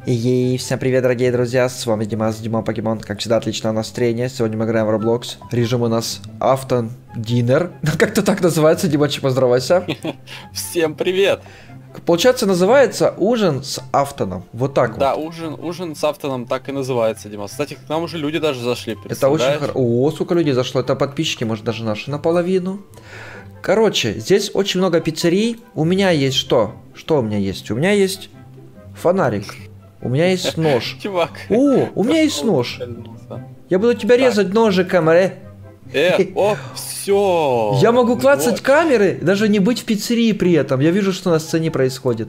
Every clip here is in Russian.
И всем привет, дорогие друзья, с вами Димас, Дима Покемон, как всегда, отличное настроение. Сегодня мы играем в Roblox, режим у нас Автодинер, как-то так называется, Димочек, поздоровайся. Всем привет! Получается, называется ужин с Автоном, вот так да, вот. ужин с Автоном так и называется, Димас. Кстати, к нам уже люди даже зашли, Это очень хорошо. О, сколько людей зашло, это подписчики, может даже наши наполовину. Короче, здесь очень много пиццерий, у меня есть что? Что у меня есть? У меня есть фонарик. У меня есть нож. Чувак. О, у меня есть нож. Я буду тебя резать ножиком, о, все. Я могу клацать камеры, даже не быть в пиццерии при этом. Я вижу, что на сцене происходит.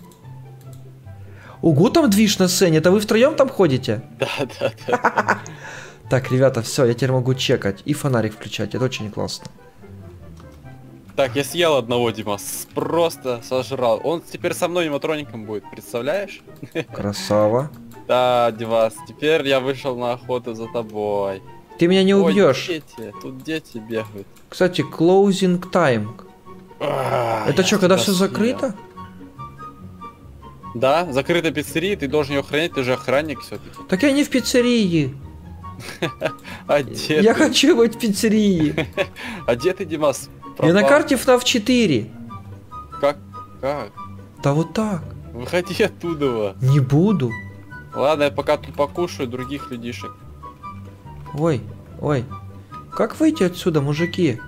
Ого, там движ на сцене. Это вы втроем там ходите? Да. Так, ребята, все, я теперь могу чекать и фонарик включать. Это очень классно. Так, я съел одного, Димас. Просто сожрал. Он теперь со мной аниматроником будет, представляешь? Красава. Да, Димас, теперь я вышел на охоту за тобой. Ты меня не убьешь. Тут дети бегают. Кстати, closing time. Это что, когда все закрыто? Да, закрыта пиццерия, ты должен ее охранять, ты же охранник все-таки. Так я не в пиццерии. А где я ты? хочу быть в пиццерии. А где ты, Димас? Я на карте FNAF 4. Как? Да вот так. Выходи оттуда. Не буду. Ладно, я пока тут покушаю других людишек. Ой. Как выйти отсюда, мужики?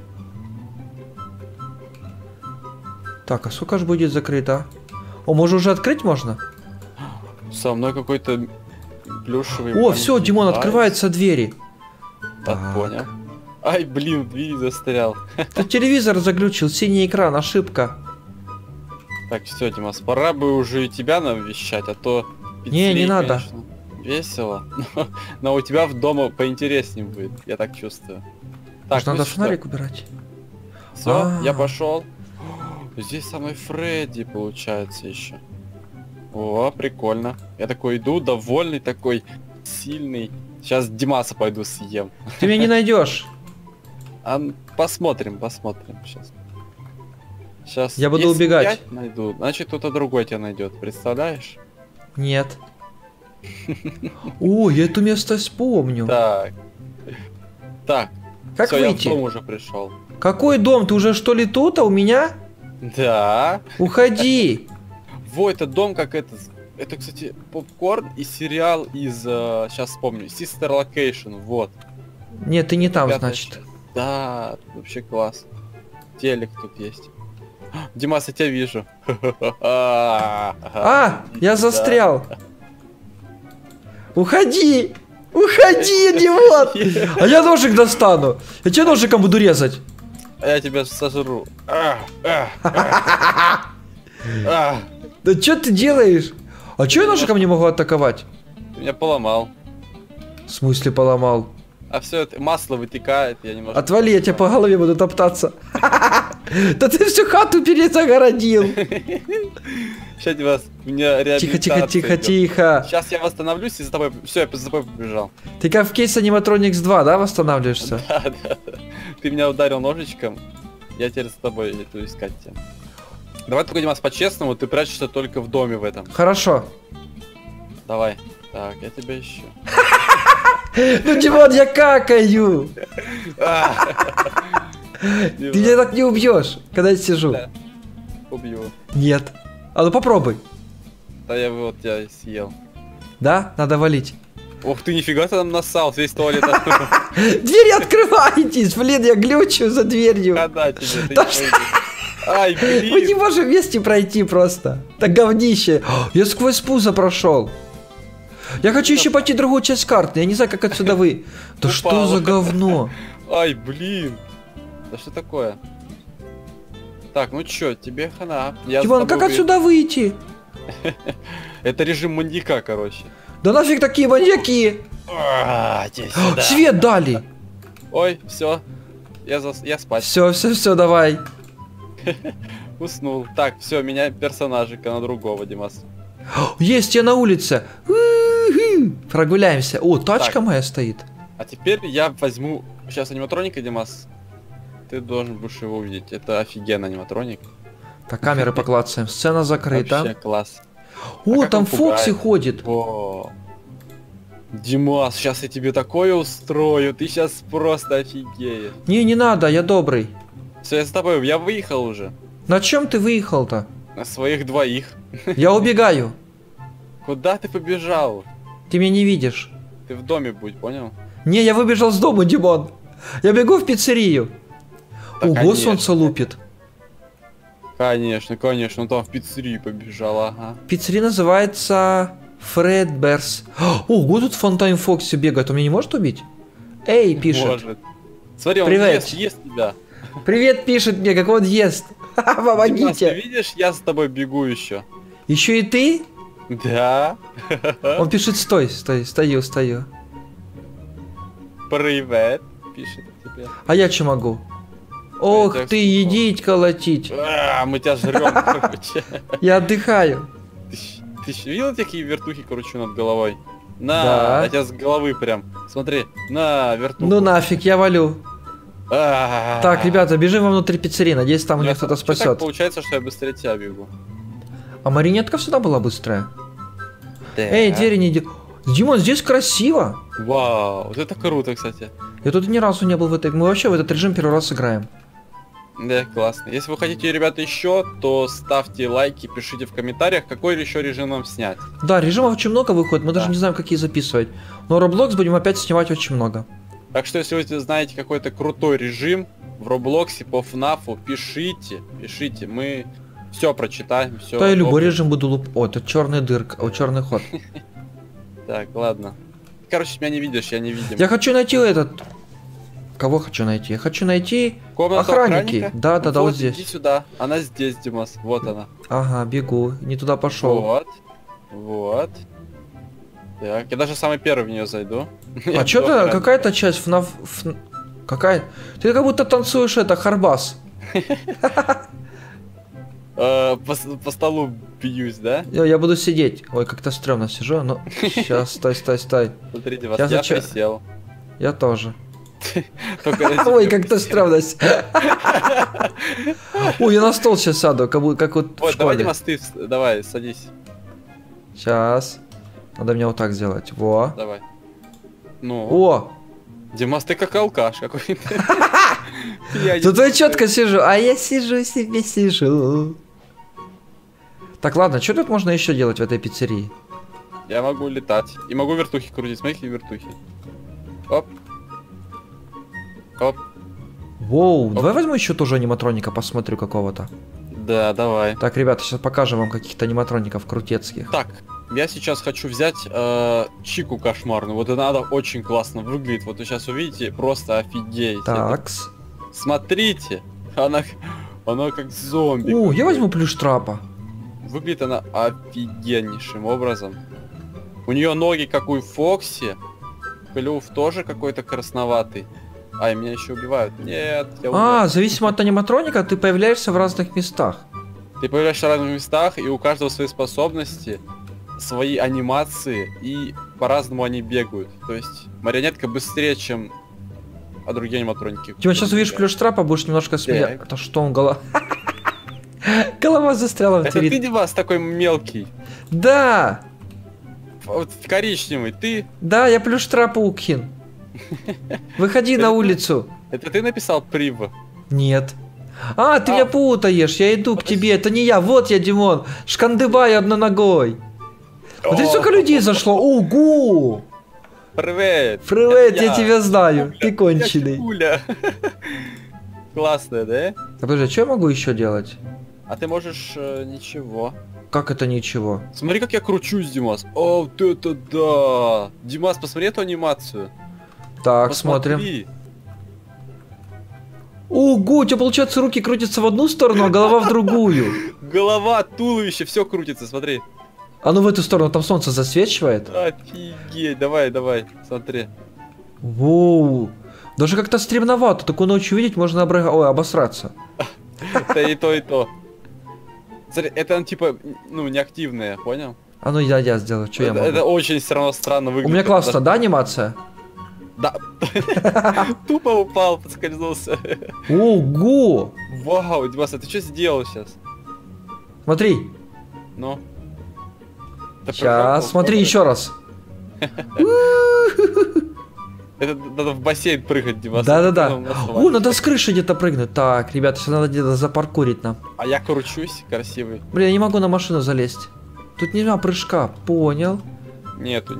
Так, а сколько ж будет закрыто? О, может уже открыть можно? Со мной какой-то плюшевый. О, все, Димон, открываются двери. Так, понял. Ай, блин, двери застрял. Тут телевизор заглючил, синий экран, ошибка. Так, все, Димас, пора бы уже и тебя навещать, а то... Не надо. Конечно, весело, но у тебя в дома поинтереснее будет, я так чувствую. Так, надо фонарик убирать. Все, я пошел. Здесь со мной Фредди получается еще. О, прикольно. Я такой иду, довольный такой, сильный. Сейчас Димаса пойду съем. Ты меня не найдешь. Посмотрим сейчас. Я буду убегать. Найду, значит кто-то другой тебя найдет, представляешь? Нет. О, я это место вспомню. Так. Как всё, выйти? Я в дом уже пришел. Какой дом? Ты уже что ли тут, а у меня? Да. Уходи. Во, это дом как это. Это, кстати, попкорн и сериал из, сейчас вспомню, Sister Location, вот. Нет, ты не там, 5-я значит. часть. Да, вообще класс. Телек тут есть. Димас, я тебя вижу. Я застрял. Уходи! Уходи, идиот! А я ножик достану. Я тебе ножиком буду резать. А я тебя сожру. Да что ты делаешь? А чё я ножиком не могу атаковать? Ты меня поломал. В смысле поломал? А все это масло вытекает, я немножко... Отвали, я тебя по голове буду топтаться. Да ты всю хату перезагородил. Сейчас вас, у меня реабилитация Тихо. Сейчас я восстановлюсь и за тобой... Все, я за тобой побежал. Ты как в кейс Animatronics 2, да, восстанавливаешься? Да. Ты меня ударил ножичком, я теперь с тобой иду искать тебя. Давай только, Димас, по-честному, ты прячешься только в доме в этом. Хорошо. Давай. Так, я тебя ищу. Ну, Димон, я какаю. Ты меня так не убьешь, когда я сижу. Убью. Нет. А ну попробуй. Да я вот тебя съел. Да? Надо валить. Ох ты, нифига ты там нассал, весь туалет. Двери открывайтесь, блин, я глючу за дверью. Когда тебе? Ай, блин. Мы не можем вместе пройти просто. Так говнище. Я сквозь пузо прошел. Я хочу еще пойти другую часть карты. Я не знаю, как отсюда вы. Да что за говно? Ай, блин. Да что такое? Так, ну чё, тебе хана. Димон, как отсюда выйти? Это режим маньяка, короче. Да нафиг такие маньяки? Свет дали. Ой, все. Я спать. Все, давай. Уснул. Так, все, меняем персонажика на другого, Димас. Есть, я на улице. Прогуляемся. О, тачка моя стоит. А теперь я возьму сейчас аниматроника, Димас. Ты должен будешь его увидеть. Это офигенный аниматроник. Так, камеры поклацаем. Сцена закрыта. Вообще класс. О, как там он Фокси пугает? ходит. О. Димас, сейчас я тебе такое устрою, ты сейчас просто офигеешь. Не надо, я добрый. Все, я с тобой, я выехал уже. На чем ты выехал-то? На своих двоих. Я убегаю. Куда ты побежал? Ты меня не видишь. Ты в доме будь, понял? Не, я выбежал с дома, Димон. Я бегу в пиццерию. Да, Ого, конечно. солнце лупит. Конечно, конечно, он там в пиццерию побежал, ага. Пиццерия называется Фредберс. Ого, тут Фонтайн Фокси бегает. Он меня не может убить? Эй, пишет. Может. Смотри, он Привет. ест тебя. Привет, пишет мне, как он ест. Димас, ты Помогите. видишь, я с тобой бегу еще. Еще и ты? Да. Он пишет, стой, стою. Привет, пишет тебе. А я что могу? Ох так ты, смешно. едить, колотить. Мы тебя жрем, короче. Я отдыхаю. Ты видел такие вертухи, короче, над головой? На, Да. я тебя с головы прям. Смотри, на вертуху. Ну нафиг, я валю. Так, ребята, бежим вовнутрь пиццерии. Надеюсь, там меня кто-то Так спасет. получается, что я быстрее тебя бегу. А маринетка всегда была быстрая. Да. Эй, двери не иди. Димон, здесь красиво. Вау, вот это круто, кстати. Я тут ни разу не был в этой. Мы вообще в этот режим первый раз играем. Да, классно. Если вы хотите, ребята, еще, то ставьте лайки, пишите в комментариях, какой еще режим нам снять. Да, режимов очень много выходит, мы даже Да. не знаем, какие записывать. Но Roblox будем опять снимать очень много. Так что, если вы знаете какой-то крутой режим в Роблоксе по ФНАФу, пишите, мы все прочитаем, все. Да, я любой режим буду луп... О, это черная дырка, о, черный ход. Так, ладно. Короче, меня не видишь, я не видим. Я хочу найти этот... Кого хочу найти? Я хочу найти Комнату охранники. охранника? Да, вот Иди здесь. сюда. Она здесь, Димас. Вот она. Ага, бегу. Не туда пошел. Вот. Так, я даже самый первый в нее зайду. А что-то какая-то часть Какая? Ты как будто танцуешь это, Харбас. По столу бьюсь, да? Я буду сидеть. Ой, как-то стрёмно сижу. Ну, сейчас, стой. Смотри, Димас, Я я зачем- присел. Я тоже. Только я Ой, тебе как-то присел. стрёмно. Ой, я на стол сейчас сяду, как вот в Вот, давай, школе. Димас, ты давай, садись. Сейчас. Надо мне вот так сделать. Во. Давай. Ну, О! Димас, ты как алкаш какой-то. Я Тут не- я четко сижу, а я сижу себе сижу. Так, ладно, что тут можно еще делать в этой пиццерии? Я могу летать. И могу вертухи крутить. Смотри, какие вертухи. Оп. Оп. Воу, давай возьму еще тоже аниматроника, посмотрю какого-то. Да, давай. Так, ребята, сейчас покажем вам каких-то аниматроников крутецких. Так, я сейчас хочу взять Чику кошмарную. Вот она очень классно выглядит. Вот вы сейчас увидите, просто офигеете. Такс. Смотрите, она как зомби. О, я какой. возьму плюш-трапа. Выглядит она офигеннейшим образом. У нее ноги как у Фокси. Клюв тоже какой-то красноватый. Ай, меня еще убивают. Нет, я умер. А, зависимо от аниматроника, ты появляешься в разных местах. Ты появляешься в разных местах, и у каждого свои способности, свои анимации, и по-разному они бегают. То есть марионетка быстрее, чем другие аниматроники. Типа, сейчас увидишь плюш-трапа, будешь немножко смеяться. Так. Это что он, голова? Голова застряла в Это ты, двери. Димас, такой мелкий. Да! Вот коричневый. Ты? Да, я плюш-трап Укхин. Выходи на улицу. Это ты написал Прив? Нет. А, ты меня путаешь, я иду к тебе, это не я, вот я, Димон, шкандыбаю одной ногой. Смотри, сколько людей зашло, ого! Привет! Привет, Это я тебя знаю, ты Я конченый. Чикуля. Классная, да? А подожди, а что я могу еще делать? А ты можешь ничего. Как это ничего? Смотри, как я кручусь, Димас. О, вот это да! Димас, посмотри эту анимацию. Так, Посмотри. смотрим. Ого, у тебя, получается, руки крутятся в одну сторону, а голова в другую. Голова, туловище, все крутится, смотри. А ну в эту сторону, там солнце засвечивает. Офигеть, давай, смотри. Воу. Даже как-то стремновато, такую ночью видеть можно обосраться. Это и то, и то. Смотри, это типа, ну, неактивное, понял? А ну я сделаю, что я Это могу. очень все равно странно У выглядит. меня классно, да, анимация? Да. Тупо упал, подскользнулся. Ого! Вау, Димас, а ты что сделал сейчас? Смотри, Ну, Это Сейчас, смотри еще раз. Это надо в бассейн прыгать, Дима. Да-да-да. О, надо с крыши где-то прыгнуть. Так, ребята, сейчас надо где-то запаркурить нам. А я кручусь, красивый. Блин, я не могу на машину залезть. Тут нельзя прыжка, понял. Нету.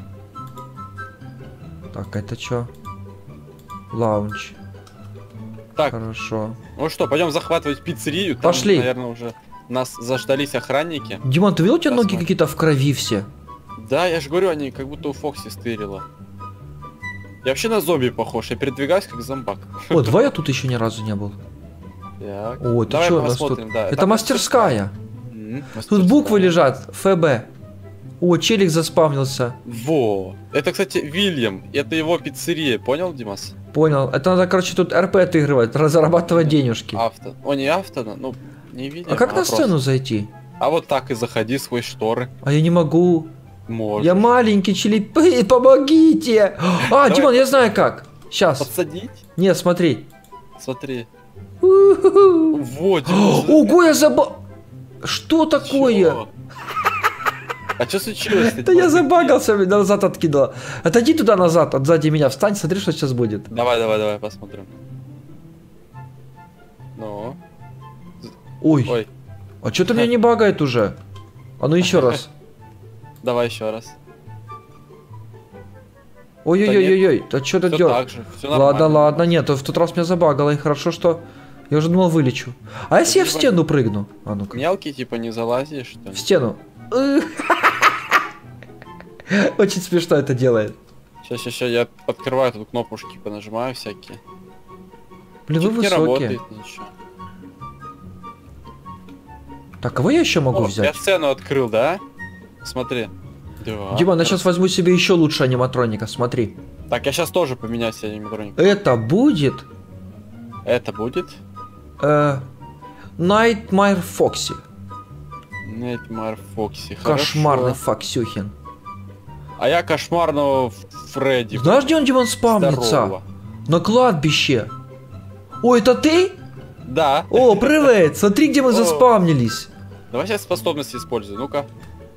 Так, это что? Лаунч. Так, Хорошо. ну что, пойдем захватывать пиццерию. Там, Пошли. наверное, уже нас заждались охранники. Димон, ты видел, у тебя ноги Посмотрим. какие-то в крови все? Да, я же говорю, они как будто у Фокси стырило. Я вообще на зомби похож, я передвигаюсь как зомбак. О, давай я тут еще ни разу не был. Так. О, ты Давай что, у нас тут? посмотрим, да. Это Там мастерская. мастерская. Тут буквы лежат. ФБ. О, челик заспавнился. Во. Это, кстати, Вильям. Это его пиццерия, понял, Димас? Понял. Это надо, короче, тут РП отыгрывать, зарабатывать денежки. Авто. О, не авто, ну, не Вильям. А как на просто. сцену зайти? А вот так и заходи сквозь шторы. А я не могу. Можешь. Я маленький челик. Помогите. А, Давай. Димон, я знаю как. Сейчас. Подсадить? Нет, смотри. Смотри. У-ху-ху. Вот, Димас. Ого, я забыл. Что такое? Чё? А что случилось? Да я забагался, меня назад откидывало. Отойди туда назад, сзади меня встань, смотри, что сейчас будет. Давай, посмотрим. Ну. Ой, Ой, а что-то меня не багает уже. А ну еще раз. давай еще раз. Ой-ой-ой-ой, да что ты Все делаешь? так же, все нормально. Ладно, нет, в тот раз меня забагало, и хорошо, что... Я уже думал, вылечу. А если я в стену прыгну? А ну-ка. Мелкий, типа, не залазишь, что В ли? стену. Очень смешно это делает. Сейчас, я открываю тут кнопушки, понажимаю всякие. Блин, вы Чё-то не высокие. работает ничего. Так, кого я еще могу О, я взять? сцену открыл, да? Смотри. Да. Диман, я сейчас возьму себе еще лучше аниматроника, смотри. Так, я сейчас тоже поменяю себе аниматроник. Это будет... Это будет Nightmare Foxy. Nightmare Foxy. Кошмарный Хорошо. Фоксюхин. А я кошмарного Фредди. Знаешь, где он спавнится? Здорово. На кладбище. О, это ты? Да. О, привет! Смотри, где мы О. заспавнились. Давай сейчас способности использую. Ну-ка.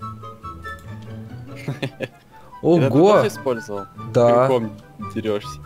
Это ты Ого! тоже использовал? Да. Крюком дерешься.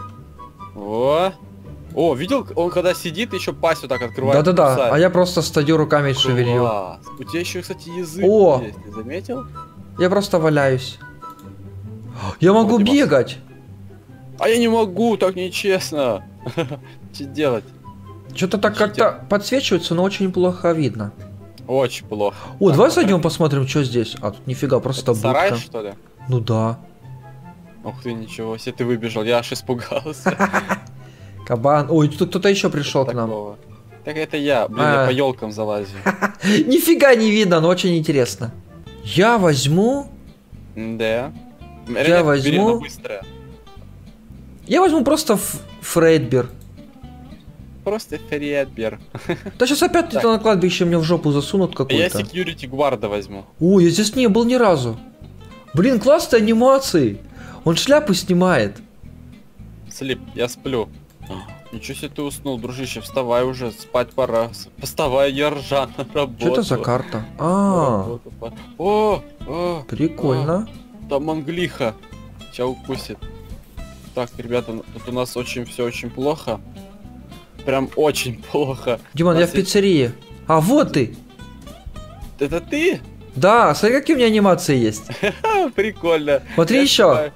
О, видел, он когда сидит, еще пасть вот так открывает. Да-да-да, кусает. а я просто стою руками шевелю. Класс. У тебя еще, кстати, язык О. есть, ты заметил? Я просто валяюсь. Я могу Вот и бегать. А я не могу, так нечестно. Что делать? Что-то так как-то подсвечивается, но очень плохо видно. Очень плохо. О, давай зайдем посмотрим, что здесь. А, тут нифига, просто Сарай, будка. что ли? Ну да. Ух ты, ничего себе, ты выбежал, я аж испугался. Кабан. Ой, тут кто-то еще пришел к нам. Такого. Так это я, блин, я по елкам залазю. Нифига не видно, но очень интересно. Я возьму... Да. Я возьму- Быстро. Я возьму просто Фрейдбер. Просто Фредбер. Да сейчас опять Так. это на кладбище мне в жопу засунут А я какой-то. security гварда возьму. Ой, я здесь не был ни разу. Блин, классные анимации. Он шляпу снимает. Слип, я сплю. Ничего себе ты уснул, дружище, вставай уже, спать пора. Вставай, я ржа на работу. Что это за карта? На А, работу пора. О, прикольно. там англиха. Тебя укусит. Так, ребята, тут у нас все очень плохо. Прям очень плохо. Диман, У я нас в пиццерии. А, вот ты. Это ты? Да, смотри, какие у меня анимации есть. Ха, прикольно. Смотри Я еще.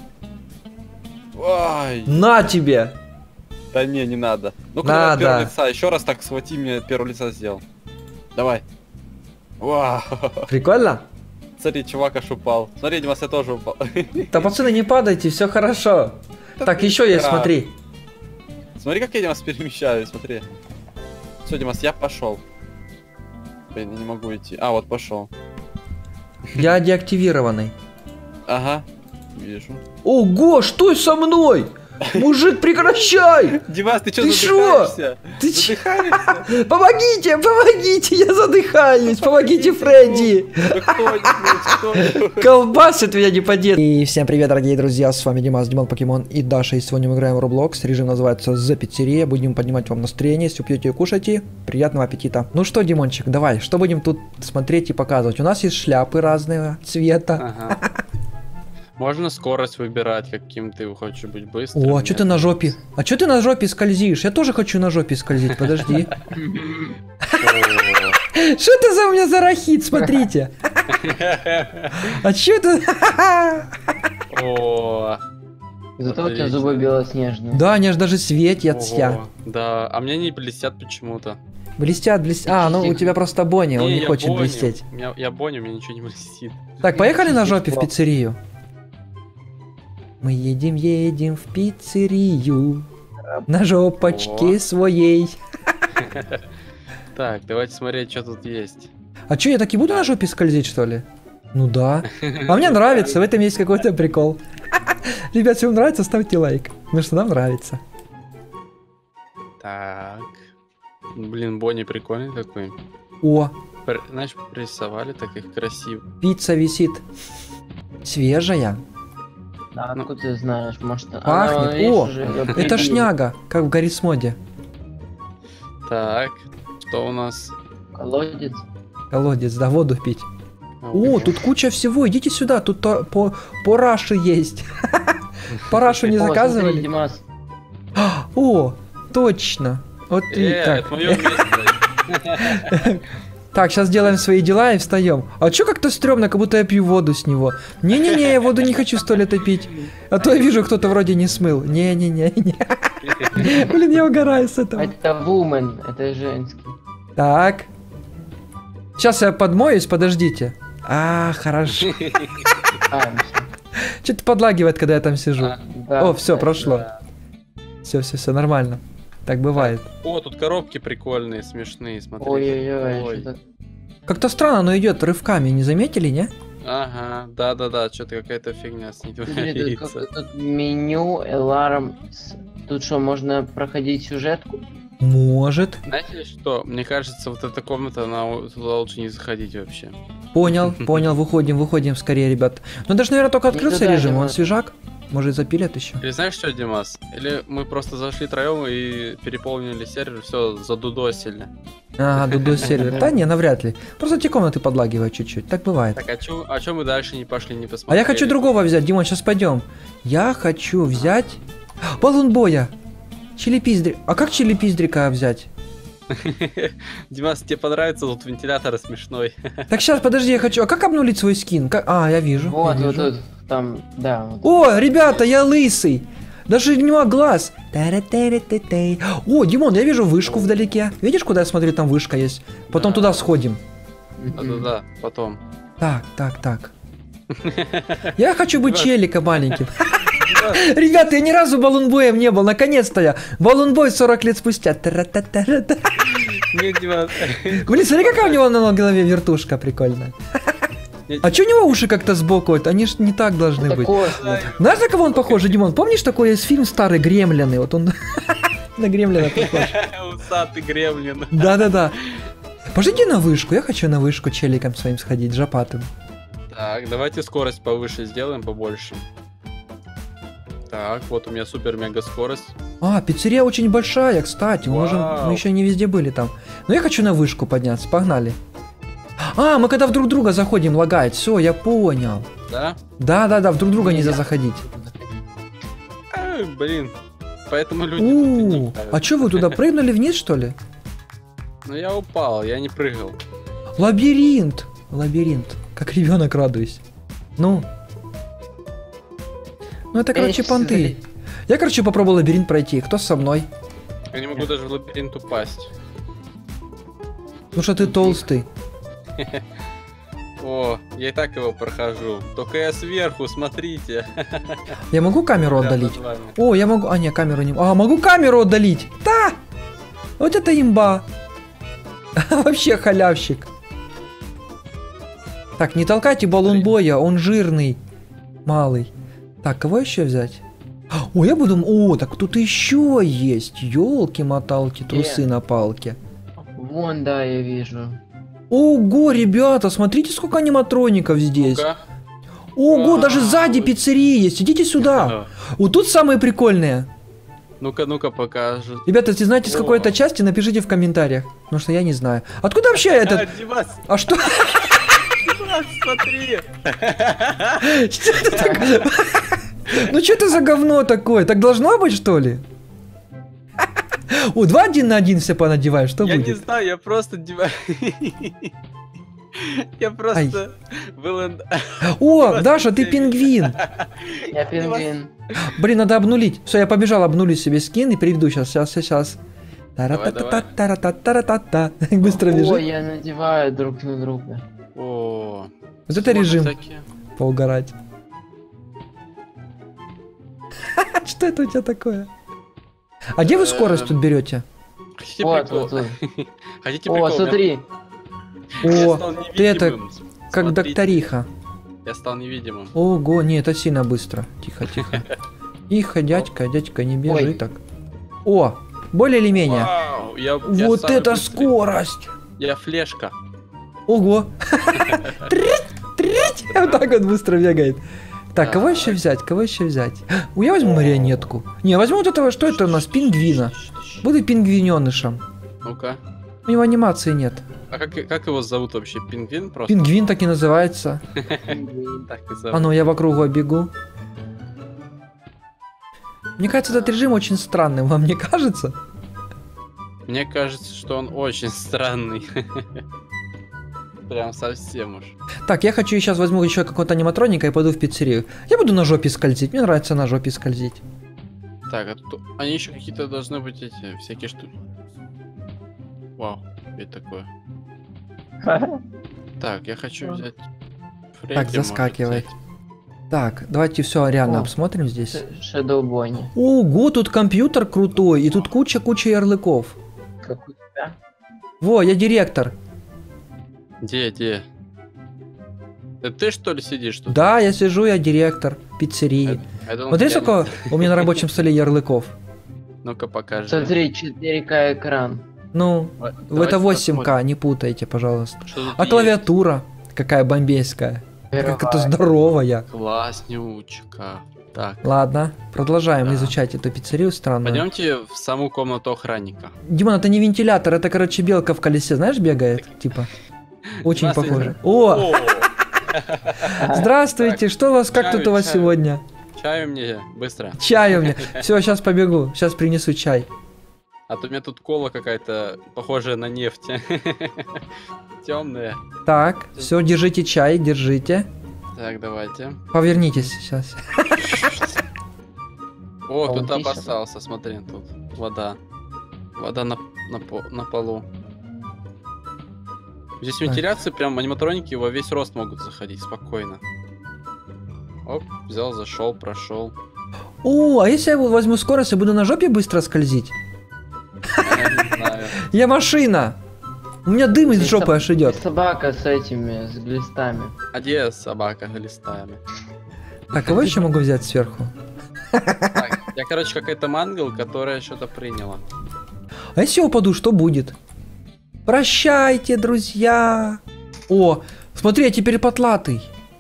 Ой, На тебе. да не надо. Ну-ка, Надо. давай от первого лица. Еще раз так схвати, мне от первого лица сделал. Давай. Вау. Прикольно? Смотри, чувак аж упал. Смотри, Димас, я тоже упал. Да, пацаны, не падайте, все хорошо. Так, еще есть, смотри. Смотри, как я, Димас, перемещаюсь, смотри. Все, Димас, я пошел. Блин, я не могу идти. А, вот пошел. Я деактивированный. Ага, вижу. Ого, что со мной? Мужик, прекращай! Димас, ты что, Ты шо? задыхаешься? Ты чё? Задыхаешься? Помогите, помогите, я задыхаюсь, помогите Фредди. Да кто-нибудь. Колбасит меня не по-детски. И всем привет, дорогие друзья, с вами Димас, Димон Покемон и Даша. И сегодня мы играем в Roblox, режим называется The Пиццерия. Будем поднимать вам настроение, если пьете и кушаете, приятного аппетита. Ну что, Димончик, давай, что будем тут смотреть и показывать? У нас есть шляпы разного цвета. Ага. Можно скорость выбирать, каким ты хочешь быть быстрым. О, а что ты на жопе? А что ты на жопе скользишь? Я тоже хочу на жопе скользить, подожди. Что это за у меня за рахит, смотрите. А что это? О, Зато у тебя зубы белоснежные. Да, они аж даже светятся. да, а мне не блестят почему-то. Блестят, блестят. А, ну у тебя просто Бонни, он не я хочет Бонни. блестеть. Я Бонни, у меня ничего не блестит. Так, поехали на жопе в пиццерию. Мы едем в пиццерию. На жопочке О. своей. Так, давайте смотреть, что тут есть. А что, я так и буду на жопе скользить, что ли? Ну да. А мне нравится, в этом есть какой-то прикол. Ребят, если вам нравится, ставьте лайк. Потому что нам нравится. Так. Блин, Бонни прикольный такой. О, Знаешь, пририсовали так их красиво. пицца висит. Свежая. А откуда ты знаешь, может... Пахнет. видишь, О, уже это определили. шняга, как в Гаррисмоде. Так, что у нас? Колодец. Колодец, да, воду пить. О, тут куча всего, идите сюда, тут по Раши есть. По Рашу не О, смотри, заказывали? Димас. О, точно. Вот и Это моё место. Так, сейчас делаем свои дела и встаем. А чё как-то стрёмно, как будто я пью воду с него. Не-не-не, я воду не хочу с туалета пить. А то я вижу, кто-то вроде не смыл. Не-не-не. Блин, я угораю с этого. Это вумен, это женский. Так. Сейчас я подмоюсь, подождите. А, хорошо. Что-то подлагивает, когда я там сижу. О, всё, прошло. Все, нормально. Так бывает. О, тут коробки прикольные, смешные, смотри. Ой-ой-ой. Ой. что-то- Как-то странно оно идет рывками, не заметили, не? Ага, да-да-да, что-то какая-то фигня с ней Смотри, тут творится. как-то тут меню, аларм. Тут что, можно проходить сюжетку? Может. Знаете что? Мне кажется, вот эта комната, туда лучше не заходить вообще. Понял, выходим скорее, ребят. Ну даже, наверное, только открылся туда, режим, он Димас. свежак. Может, запилят еще. Или знаешь что, Димас? Или мы просто зашли троем и переполнили сервер, все задудосили. Ага, Дудо сервер. Да не, навряд ли. Просто те комнаты подлагивают чуть-чуть. Так бывает. Так, а чё мы дальше не пошли, не А посмотрели? я хочу другого взять, Димон, сейчас пойдем. Я хочу взять баллон боя. Чили-пиздрик. А как чили-пиздрика взять? Димас, тебе понравится тут вентилятор смешной. Так сейчас, подожди, я хочу. А как обнулить свой скин? А, я вижу. Вот, я вот вижу. тут, там, да. Вот. О, ребята, я лысый. Даже не глаз. Та-ра-та-ра-та-тай. О, Димон, я вижу вышку вдалеке. Видишь, куда я смотрю, там вышка есть. Потом туда сходим. Да-да-да, потом. Так. Я хочу быть челиком маленьким. Ребята, я ни разу баллонбоем не был, наконец-то я. Баллонбой 40 лет спустя. Та-ра-та-та-ра-та. Нет, Димас. Блин, смотри, какая у него на голове вертушка прикольная. А чё у него уши как-то сбоку? Они ж не так должны Это быть. космос. Знаешь, на кого он похож, Димон? Помнишь, такой есть фильм старый «Гремлины»? Вот он на Гремлина похож. Усатый гремлин. Да-да-да. Пожди на вышку, я хочу на вышку челиком своим сходить, жопатым. Так, давайте скорость повыше сделаем, побольше. Так, вот у меня супер-мега скорость. А, пиццерия очень большая, кстати. Мы еще не везде были там. Но я хочу на вышку подняться, погнали. А, мы когда в друг друга заходим, лагает. Все, я понял. Да? Да, в друг друга нельзя заходить. Блин. Поэтому люди тут и не У, играют. а что вы туда прыгнули вниз, что ли? Ну я упал, я не прыгал. Лабиринт. Как ребенок радуюсь. Ну, это, короче, понты. Я, короче, попробую лабиринт пройти. Кто со мной? Я не могу даже в лабиринт упасть. Потому что ты толстый. О, я и так его прохожу. Только я сверху, смотрите. Я могу камеру Рядом отдалить? с вами. О, я могу... А, не, камеру не... А, могу камеру отдалить! Да! Вот это имба! Вообще халявщик. Так, не толкайте баллон боя, он жирный. Малый. Так, кого еще взять? О, я буду... О, так тут еще есть. Ёлки-моталки, трусы на палке. Вон, да, я вижу. Ого, ребята, смотрите, сколько аниматроников здесь. Ну-ка. Ого, А, даже сзади вот. пиццерии есть. Идите сюда. Вот тут самые прикольные. Ну-ка, покажет. Ребята, если знаете, с О. какой это части, напишите в комментариях. Потому что я не знаю. Откуда вообще этот... Димас, А что? смотри. Что это такое? Ну что это за говно такое? Так должно быть, что ли? О, 2 1 на 1 все понадеваешь, что Я не будет? знаю, я просто... Я просто... О, Даша, ты пингвин. Я пингвин. Блин, надо обнулить. Все, я побежал обнулить себе скин и приведу сейчас. Тара-та-та-та-та-та-та-та-та. Быстро Ой, бежи. я надеваю друг на друга. О, Вот это режим всякие. поугарать. Что это у тебя такое? А где вы скорость тут берете? Хотите Вот, прикол? вот, вот. Хотите О, прикол? смотри. Я О, стал ты это невидимым. как Смотрите, докториха. Я стал невидимым. Ого, не, это сильно быстро. Тихо. Тихо, дядька, не бежи Ой. так. О, более или менее. Вау, я Вот самый это быстрый. скорость! Я флешка. Ого! Трить! Вот так вот быстро бегает. Так, кого Так. еще взять? О, я возьму марионетку. Не, возьму вот этого, что это у нас? Пингвина. Буду пингвиненышем. Ну-ка. У него анимации нет. А как его зовут вообще? Пингвин просто? Пингвин так и называется. Так и зовут. А ну, я по кругу бегу. Мне кажется, этот режим очень странный, вам не кажется? Мне кажется, что он очень странный. Прям совсем уж. Так, я хочу сейчас возьму еще какого-то аниматроника и пойду в пиццерию. Я буду на жопе скользить, мне нравится на жопе скользить. Так, а тут они еще какие-то должны быть эти всякие штуки. Вау, это такое. Так, я хочу взять. Фредди, Так, может, заскакивай. взять. Так, давайте все реально О. обсмотрим здесь. Shadow Bonnie. Ого, тут компьютер крутой, и тут куча ярлыков. Как у тебя? Во, я директор. Где? Это ты что ли сидишь тут? Да, я сижу, я директор пиццерии. Это он Смотри, тебя сколько у меня на рабочем столе ярлыков. Ну-ка покажи. Смотри, 4К экран. Ну, Давайте это 8К, посмотрим, не путайте, пожалуйста. что тут А есть. клавиатура какая бомбейская. Как это здоровая. Класснючка. Так, Ладно, продолжаем Да. изучать эту пиццерию странную. пойдемте в саму комнату охранника. Димон, это не вентилятор, это, короче, белка в колесе, знаешь, бегает? Типа. Очень Здравствуйте. похоже. О, О, здравствуйте, что у вас, как чаю, тут у вас чаю. сегодня? чаю мне, быстро. Чай у меня. Все, сейчас побегу, сейчас принесу чай. А то у меня тут кола какая-то похожая на нефть. Темная. Так, все, держите чай, держите. Так, давайте. Повернитесь сейчас. О, Он тут пишет. обоссался, смотри, тут вода. Вода на полу. Здесь вентиляция, прям аниматроники во весь рост могут заходить спокойно. Оп, взял, зашел, прошел. О, а если я возьму скорость и буду на жопе быстро скользить? Я не знаю. Я машина. У меня дым из Есть жопы аж идет. Собака с этими, с глистами. А где собака листами? Так, кого еще могу взять сверху? Так, я, короче, какая-то мангл, которая что-то приняла. А если я упаду, что будет? Прощайте, друзья. О, смотри, я теперь потлатый.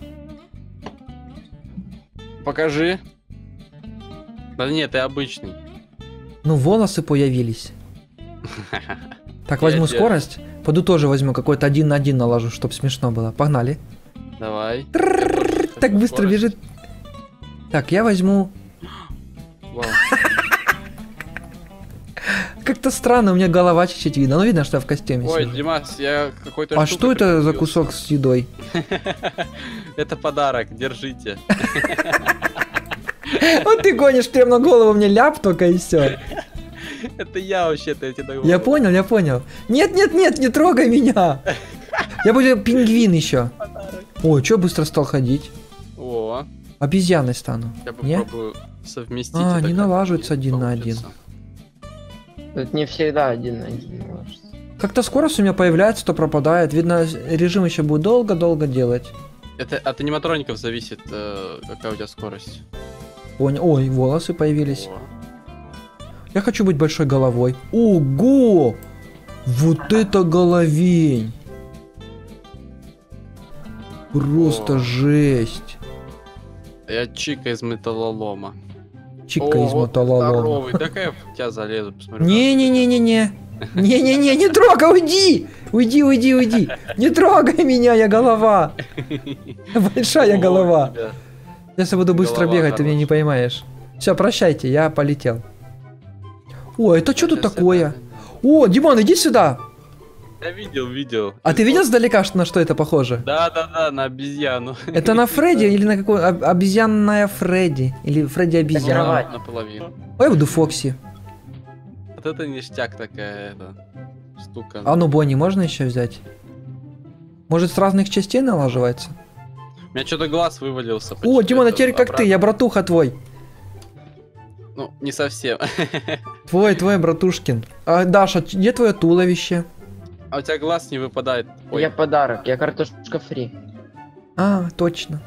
Покажи. Да нет, ты обычный. Ну, волосы появились. Так, возьму Я- скорость. Пойду тоже возьму какой-то 1 на 1 наложу, чтоб смешно было. Погнали. Давай. Так быстро Скорость. бежит. Так, я возьму... Вау. Как-то странно, у меня голова чуть-чуть видно. Ну, видно, что я в костюме Ой, сижу. Димас, я какой-то А штукой что это за прикупился. кусок с едой? Это подарок, держите. Вот ты гонишь прям на голову мне ляп только и все. Это я вообще-то эти договоры. Я понял. Нет, не трогай меня. Я буду пингвин еще. Ой, чё быстро стал ходить? О, Обезьяной стану. я Не? попробую совместить. А, это не как налаживается 1 на 1. получится. Тут не всегда 1 на 1 ложится. Как-то скорость у меня появляется, то пропадает. Видно, режим еще будет долго-долго делать. Это от аниматроников зависит, какая у тебя скорость. Понял. Ой, волосы появились. О. Я хочу быть большой головой. Ого! Вот это головень! Просто О. жесть. Я Чика из металлолома. Чика из вот мотололома. здоровый. Да-ка я в тебя залезу, посмотрю. Не-не-не-не-не. Не-не-не, не трогай, уйди! Уйди, уйди, уйди! Не трогай меня, я голова! Большая голова. Если буду быстро Голова бегать, ты меня не хорошая. поймаешь. Все, прощайте, я полетел. О, это что тут Сейчас такое? я- О, Димон, иди сюда! Я видел. А ты видел сдалека, на что это похоже? Да, на обезьяну. Это на Фредди или на какой? Обезьянная Фредди? Или Фредди обезьяна? Кровать. Наполовину. Ой, я буду Фокси. Вот это ништяк такая штука. А ну Бонни можно еще взять? Может с разных частей налаживается? У меня что-то глаз вывалился. О, почти Димон, а это теперь как ты, обратно. я братуха твой. Ну, не совсем. Твой братушкин. А, Даша, где твое туловище? А у тебя глаз не выпадает. Ой, Я подарок, я картошка фри. А, точно.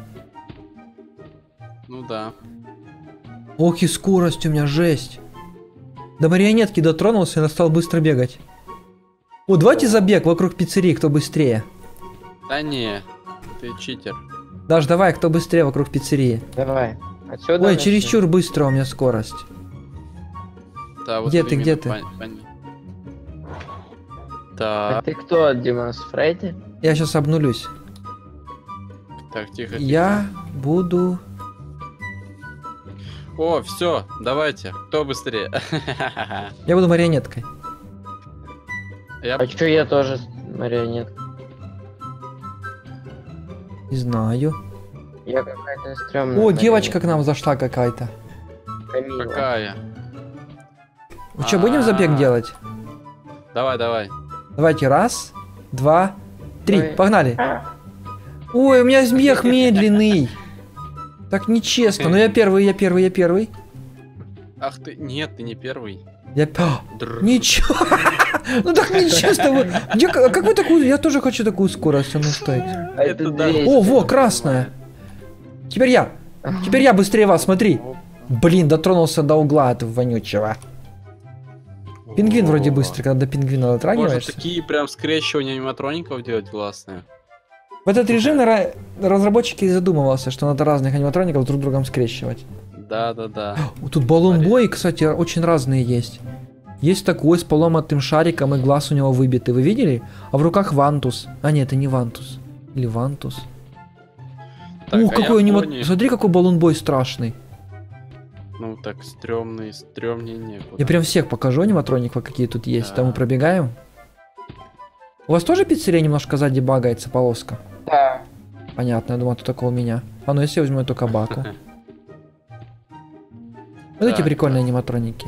ну да. Ох и скорость у меня, жесть. До марионетки дотронулся и стал быстро бегать. О, давайте забег вокруг пиццерии, кто быстрее. Да не, ты читер. Даш, давай, кто быстрее вокруг пиццерии. Давай. Отсюда Ой, начнем. чересчур быстро у меня скорость. Да, вот Где ты, именно где ты? А Так, ты кто, Димас, Фредди? Я сейчас обнулюсь. так, тихо. Я буду... О, все, давайте. Кто быстрее? Я буду марионеткой. Я А чё я тоже марионетка? Не знаю. Я какая-то стрёмная. О, девочка к нам зашла какая-то. Камила. какая? Ну что, будем забег делать? Давай. Давайте, раз, два, три, Ой. погнали. А, Ой, у меня смех медленный. Так нечестно. Но я первый. Ах ты, нет, ты не первый. Дррр. Ничего. Ну так нечестно. Как вы такую... Я тоже хочу такую скорость, а ну стоит. а Это это да. 200. О, во, красная. Теперь я быстрее вас, смотри. Блин, дотронулся до угла этого вонючего. Пингвин вроде быстрый, когда до пингвина Можно дотрагиваешься. такие прям скрещивания аниматроников делать классные. В этот режим наверное, разработчики и задумывался, что надо разных аниматроников друг с другом скрещивать. Да. Вот тут баллон-бой, кстати, очень разные есть. Есть такой с поломатым шариком, и глаз у него выбитый. Вы видели? А в руках вантус. А нет, это не вантус. Или вантус. Так, Ух, а я какой анима... понял. Смотри, какой баллон-бой страшный. Ну так, стрёмнее некуда. Я прям всех покажу аниматроников, какие тут есть. Да. Там мы пробегаем. У вас тоже пиццерия немножко сзади багается полоска? Да. Понятно, я думал, это только у меня. А ну если я возьму эту кабаку. Вот эти Так, прикольные аниматроники.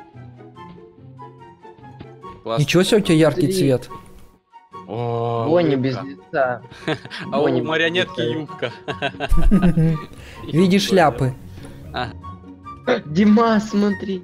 Классно. Ничего себе, у тебя яркий Смотри. цвет. О, Бони улыбка. без лица. А у Бони марионетки без лица. юбка. В виде шляпы. Дима, смотри.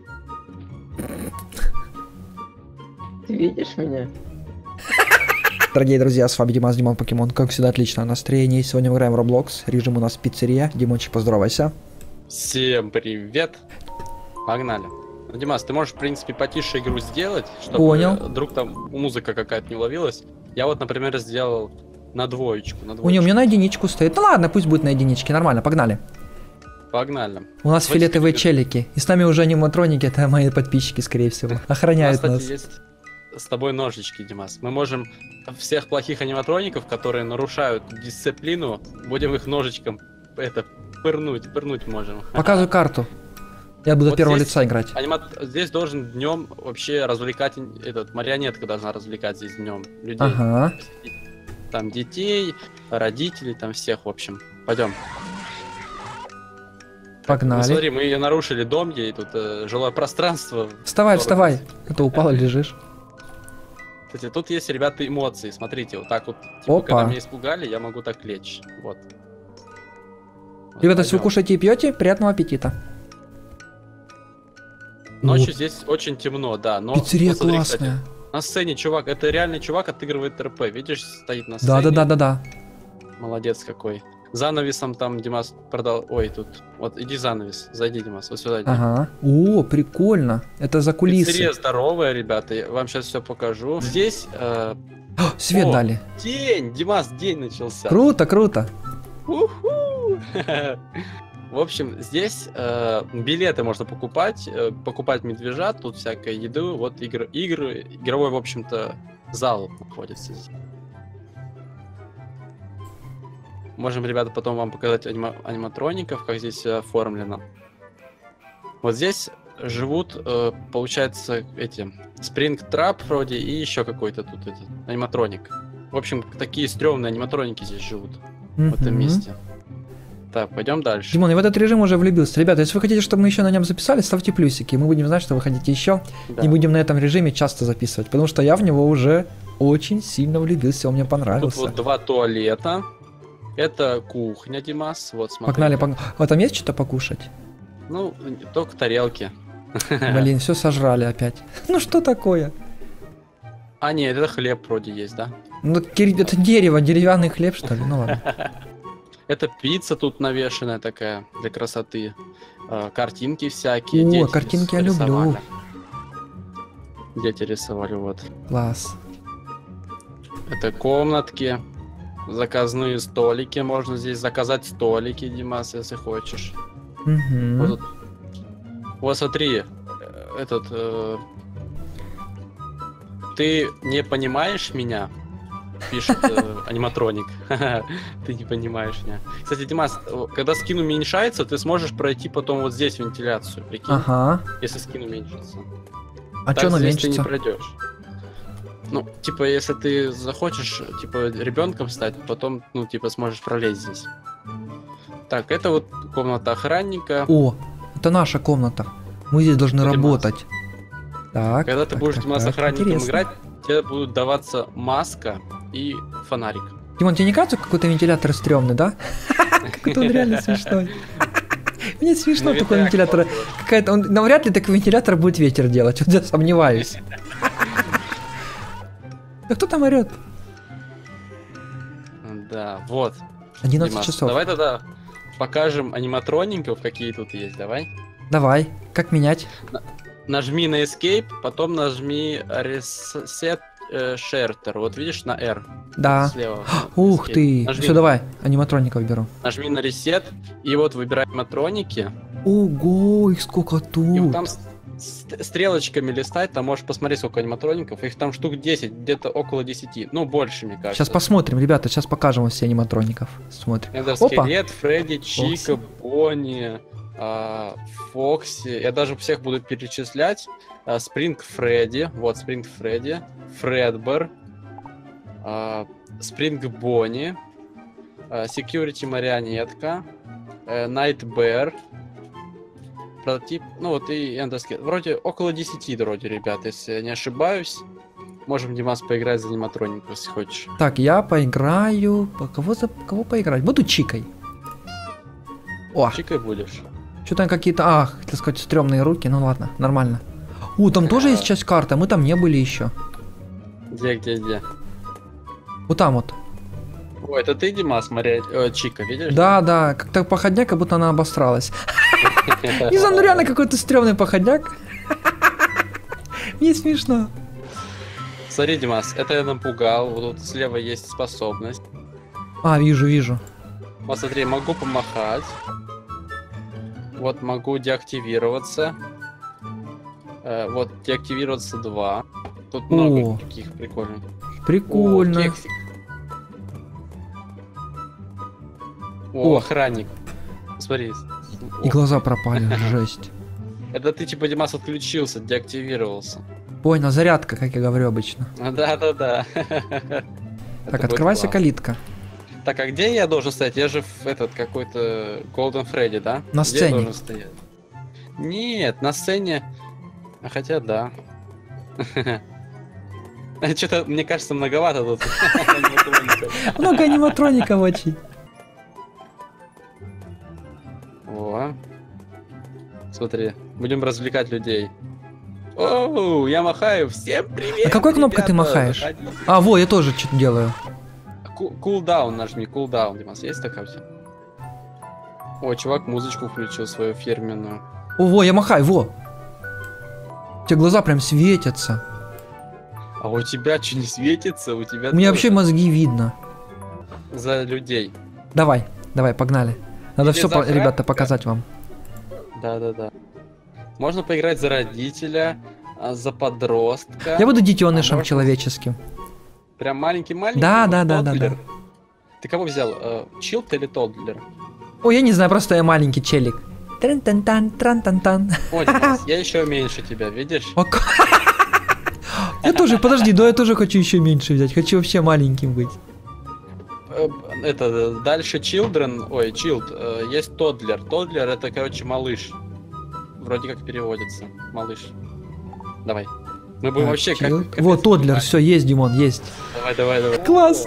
Ты видишь меня? Дорогие друзья, с вами Димас, Димон Покемон. Как всегда, отличное настроение. Сегодня мы играем в Roblox. Режим у нас пиццерия. Димончик, поздоровайся. Всем привет. Погнали. Ну, Димас, ты можешь, в принципе, потише игру сделать, чтобы Понял. вдруг там музыка какая-то не уловилась. Я вот, например, сделал на двоечку. У меня на единичку стоит. Ну ладно, пусть будет на единичке. Нормально, погнали. Погнали. У нас Давайте фиолетовые как-то- челики. И с нами уже аниматроники, это мои подписчики, скорее всего. У нас, Охраняют кстати, нас. есть с тобой ножички, Димас. Мы можем всех плохих аниматроников, которые нарушают дисциплину, будем их ножичком пырнуть можем. Показывай карту. Я буду Вот первого здесь- лица играть. Здесь должен днем вообще развлекать, марионетка должна развлекать здесь днем людей. Ага. Там детей, родителей, там всех, в общем. Пойдем. Ну, Погнали. смотри, мы ее нарушили дом, ей тут жилое пространство. Вставай, 40. вставай. А то упал и лежишь. Кстати, тут есть, ребята, эмоции. Смотрите, вот так вот. Типа, Опа. когда меня испугали, я могу так лечь. Вот. Вот, Ребята, если вы пойдем. кушаете и пьете, приятного аппетита. Ночью Вот. здесь очень темно, да. Но Пиццерия вот смотри, классная. кстати, на сцене чувак, это реальный чувак отыгрывает РП. Видишь, стоит на сцене. Да. Молодец какой. занавесом там Димас продал... Ой, тут. Вот, иди занавес. Зайди, Димас, вот сюда иди. Ага. О, прикольно. Это за кулисы. Пиццерия здоровая, ребята. Я вам сейчас все покажу. Здесь... Свет дали. День! Димас, день начался. Круто, круто. Уху! В общем, здесь билеты можно покупать, покупать медвежат, тут всякая еду, вот игры, игровой, в общем-то, зал находится здесь. Можем, ребята, потом вам показать аниматроников, как здесь все оформлено. Вот здесь живут, получается, эти Springtrap вроде и еще какой-то тут аниматроник. В общем, такие стрёмные аниматроники здесь живут в этом месте. Так, пойдем дальше. Димон, я в этот режим уже влюбился. Ребята, если вы хотите, чтобы мы еще на нем записали, ставьте плюсики. Мы будем знать, что вы хотите еще. Да. И будем на этом режиме часто записывать. Потому что я в него уже очень сильно влюбился. Он мне понравился. Тут вот 2 туалета. Это кухня, Димас. Вот, смотри. Погнали. А там есть что-то покушать? Ну, только тарелки. Блин, все сожрали опять. Ну что такое? А, нет, это хлеб вроде есть, да? Ну, это дерево, деревянный хлеб, что ли? Ну ладно. Это пицца тут навешенная такая для красоты. Картинки всякие. О, дети картинки я люблю. рисовали. Дети рисовали, вот. Класс. Это комнатки. Заказные столики. Можно здесь заказать столики, Димас, если хочешь. Угу. Вот смотри. Ты не понимаешь меня? Пишет аниматроник. Ты не понимаешь меня. Кстати, Димас, когда скин уменьшается, ты сможешь пройти потом вот здесь вентиляцию, прикинь. Ага. Если скин уменьшится. А Так что она здесь ты меньшится? не пройдешь. Ну, типа, если ты захочешь, типа, ребенком стать, потом, ну, типа, сможешь пролезть здесь. Так, это вот комната охранника. О, это наша комната. Мы здесь должны Это работать. Так. Когда ты так, будешь, так, Димас, так, охранником интересно. играть, тебе будут даваться маска и фонарик. Димон, тебе не кажется, какой-то вентилятор стрёмный, да? Какой-то он реально смешной. Мне смешно Ну, такой ветряк вентилятор. похож. Какая-то, навряд ли такой вентилятор будет ветер делать. Вот я сомневаюсь. Да кто там орёт? Да, вот. 11 Димас, часов. давай тогда покажем аниматроников, какие тут есть, давай. Давай. Как менять? Нажми на Escape, потом нажми Reset Shelter. Вот видишь на R. Да. Слева. Ух Escape. ты. Нажми, Все, давай. Аниматроников беру. нажми на Reset, и вот выбирай аниматроники. Ого, их сколько И вот тут. там стрелочками листать, там можешь посмотреть, сколько аниматроников. Их там штук 10, где-то около 10. Ну, больше, мне кажется. Сейчас посмотрим, ребята, сейчас покажем вам все аниматроников. Смотрим. Это Опа. Скелет, Фредди, Чика, Бонни, Фокси. Я даже всех буду перечислять. Спринг Фредди. Вот Спринг Фредди. Фредбер. Спринг Бонни. Security Марионетка. Найтбэр. Прототип. Ну вот и Эндоскет. Вроде около 10 вроде, ребята, если я не ошибаюсь. Можем, Димас, поиграть за аниматроников, если хочешь. Так, я поиграю. Кого поиграть? Буду Чикой. О, Чикой будешь. что-то какие-то, хотел сказать, стрёмные руки. Ну ладно, нормально. Там тоже есть часть карты, а мы там не были еще. Где? Вот там вот. О, это ты, Димас, Чика, видишь? Да, как-то походняк, как будто она обосралась. Не знаю, ну реально какой-то стрёмный походняк. Мне смешно. Смотри, Димас, это я напугал. Вот тут слева есть способность. Вижу. Вот смотри, могу помахать. Вот могу деактивироваться. Вот деактивироваться 2. Тут много таких прикольных. Прикольно. О, кексик. О, охранник. Смотри. И глаза пропали, жесть. Это ты типа, Димас, отключился, деактивировался. Понял, зарядка, как я говорю обычно. Да. Так, открывайся калитка. Так, а где я должен стоять? Я же в этот какой-то Golden Freddy, да? На Где сцене. я должен стоять? Нет, на сцене. Хотя да. Что-то, мне кажется, многовато тут. Много аниматроников очень. О. Смотри, будем развлекать людей. Оу, я махаю. Всем привет! А какой кнопкой ты ребята, махаешь? заходите. Я тоже что-то делаю. Кулдаун нажми, кулдаун, Димас, есть такая у тебя? О, чувак музычку включил свою фирменную. О, во, я махаю, во. У тебя глаза прям светятся. А у тебя что, не светится? У тебя У меня тоже вообще мозги видно. за людей. Давай, давай, погнали. Надо Или все, за ребята, Фрэнка. показать вам. Да. Можно поиграть за родителя, за подростка. Я буду детенышем можно- человеческим. Прям маленький-маленький? Да, вот да, да, тоддлер. да. Ты кого взял? Чилт или Тоддлер? Ой, я не знаю, просто я маленький челик. Тран-тан-тан, тран-тан-тан. О, Димас, я еще меньше тебя, видишь? Я тоже, подожди, да я тоже хочу еще меньше взять. Хочу вообще маленьким быть. Это, дальше Children, ой, Чилд, есть Тоддлер. Тоддлер это, короче, малыш. Вроде как переводится. Малыш. Давай. Мы будем Так, вообще как... чил. капец Вот, Тоддлер, понимать. все, есть, Димон, есть. Давай. Класс.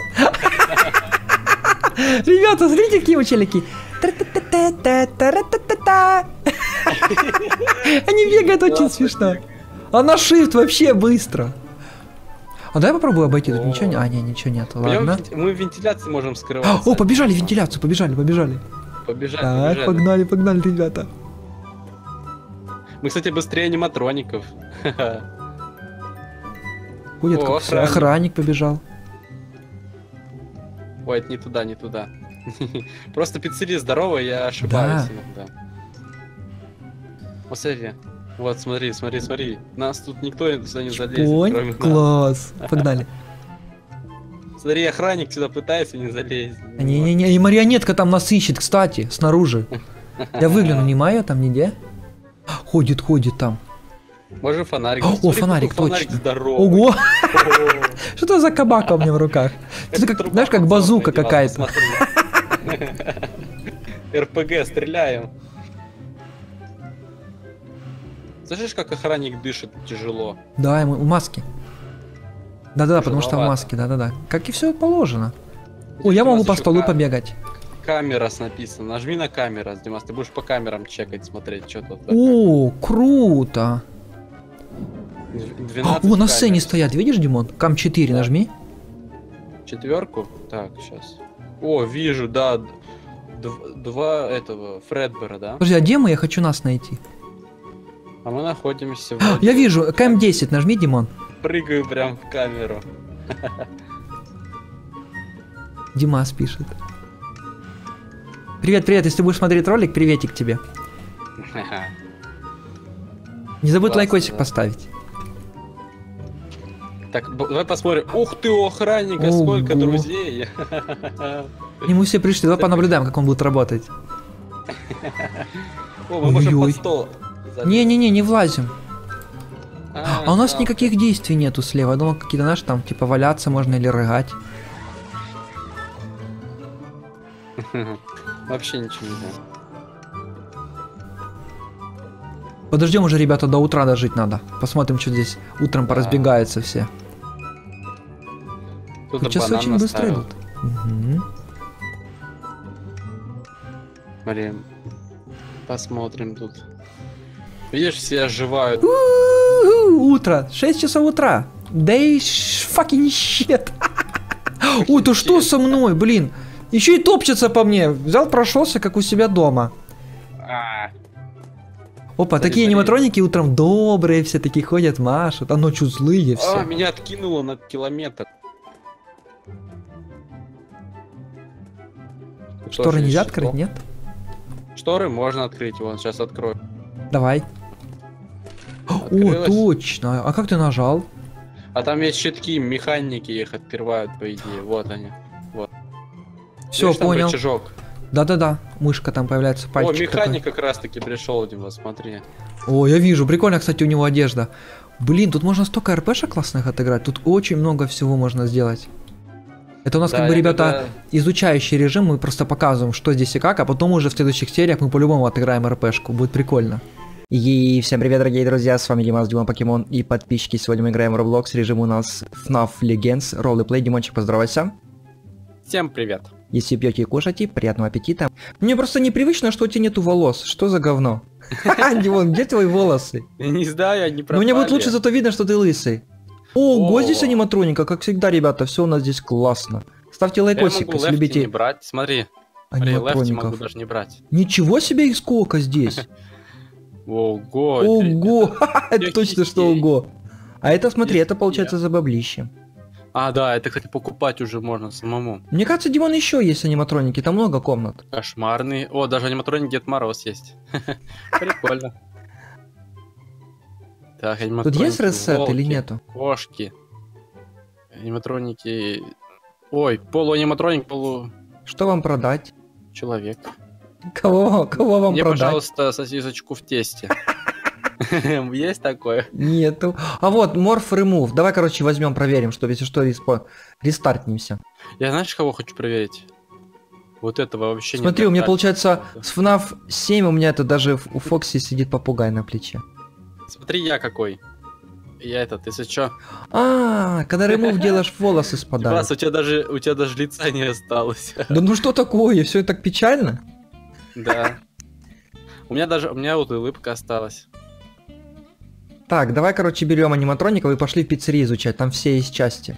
Ребята, смотрите, какие у челики. Тра-та-та-та-та-та-та-та-та. Они бегают очень Классно смешно. А на shift вообще быстро. А давай попробую обойти, тут ничего не... А, не, ничего нет, ладно. Мы в вентиляции можем скрываться. О, побежали в вентиляцию, побежали. Побежали. Так, погнали, ребята. Мы, кстати, быстрее аниматроников. Ходит, О, как все. Охранник побежал. Ой, это не туда. Просто пиццерия здоровая, я ошибаюсь Да. иногда. Вот смотри. Вот, смотри. Нас тут никто сюда не залезет, кроме Понь, нас. класс. Погнали. Смотри, охранник сюда пытается не залезть. Не-не-не, и марионетка там нас ищет, кстати, снаружи. Я выгляну, нема ее там нигде? Ходит там. Можем фонарик. О, Смотри, фонарик, какой точно. здоровый. Ого! О, Что это за кабака у меня в руках? Это как, труба знаешь, как базука подзорная, какая-то. смотри. РПГ, стреляем. Слышишь, как охранник дышит тяжело? Да, ему в маске. Да-да, потому что в Тяжеловато. маске, да-да-да. Как и все положено. О, я У нас могу по еще столу побегать. Камера написано. Нажми на камера, Димас. Ты будешь по камерам чекать, смотреть, что тут. О, круто. 12 О, на сцене камер. стоят, видишь, Димон? Кам 4 нажми. Четверку? Так, сейчас. О, вижу, да. Два этого Фредбера, да? Подожди, а где мы? Я хочу нас найти. А мы находимся в... Я вижу, КМ 10 нажми, Димон. Прыгаю прям в камеру. Димас пишет. Привет, если ты будешь смотреть ролик, приветик тебе. Не забудь Классно, лайкосик да. поставить. Так, давай посмотрим. Ух ты, у охранника сколько Ого. друзей. К нему все пришли, давай понаблюдаем, как он будет работать. О, мы можем под Ой-ой. стол. залезть. Не-не-не, не влазим. А у нас да. никаких действий нету слева. Я думал, какие-то, знаешь, там, типа, валяться можно или рыгать. Вообще ничего не знаю. Подождем уже, ребята, до утра дожить надо. Посмотрим, что здесь утром поразбегаются все. Кто-то Часы банан очень быстро наставил. идут. Мгм. Смотри, посмотрим тут. Видишь, все оживают. У-у-у, утро, 6 часов утра. Day fucking shit. Ой, ты что со мной, блин? Еще и топчется по мне. Взял, прошелся, как у себя дома. А, Опа, Смотри, такие смотри. аниматроники утром добрые, все такие ходят, машут, а ночью злые все. меня откинуло на километр. Шторы Тоже нельзя еще открыть, плохо. нет? Шторы можно открыть, вон, сейчас открою. Давай. О, Открылось. точно. А как ты нажал? А там есть щитки, механики их открывают, по идее. Вот они. Все, Видишь, там понял. рычажок. Да-да-да, мышка там появляется, О, пальчик механик как раз таки пришел, Дима, смотри. такой. О, я вижу, прикольно, кстати, у него одежда. Блин, тут можно столько РПшек классных отыграть, тут очень много всего можно сделать. Это у нас Да, как бы, я ребята, когда- изучающий режим, мы просто показываем, что здесь и как, а потом уже в следующих сериях мы по-любому отыграем РПшку, будет прикольно. И всем привет, дорогие друзья, с вами Димас, Дима Покемон и подписчики. Сегодня мы играем в Roblox, режим у нас FNAF Legends, роллеплей. Димончик, поздоровайся. Всем привет. Если пьете и кушаете, приятного аппетита. Мне просто непривычно, что у тебя нету волос, что за говно? Димон, где твои волосы? Не знаю, они Ну пропали. мне будет лучше, зато видно, что ты лысый. Ого, О. здесь аниматроника, как всегда, ребята, все у нас здесь классно. Ставьте Я лайкосик, могу если лефти не любите. брать, смотри. Смотри, лефти могу аниматроников. даже не брать. Ничего себе их сколько здесь. Ого. Ого, это всё точно что частей. ого. А это, смотри, Есть это получается за баблище. А, да, это, кстати, покупать уже можно самому. Мне кажется, Димон, еще есть аниматроники, там много комнат. Кошмарный. О, даже аниматроник Дед Мороз есть. Прикольно. Так, Тут аниматроники, есть ресет или волки, нету? Кошки. Аниматроники. Ой, полуаниматроник, Что вам продать? получеловек. Кого вам Мне, продать? пожалуйста, сосисочку в тесте. Есть такое? Нету. А вот, Morph Remove. Давай, короче, возьмем, проверим, чтобы если что, рестартнемся. Я знаешь, кого хочу проверить? Вот этого вообще не Смотри, у меня достать. получается с FNAF 7 у меня это даже у Фокси сидит попугай на плече. Смотри, я какой. Я этот, если чё. А, когда ремув делаешь, волосы спадают. Бас, у тебя даже лица не осталось. Да ну что такое? Все так печально? Да. У меня вот улыбка осталась. Так, давай, короче, берем аниматроников и пошли в пиццерии изучать. Там все есть части.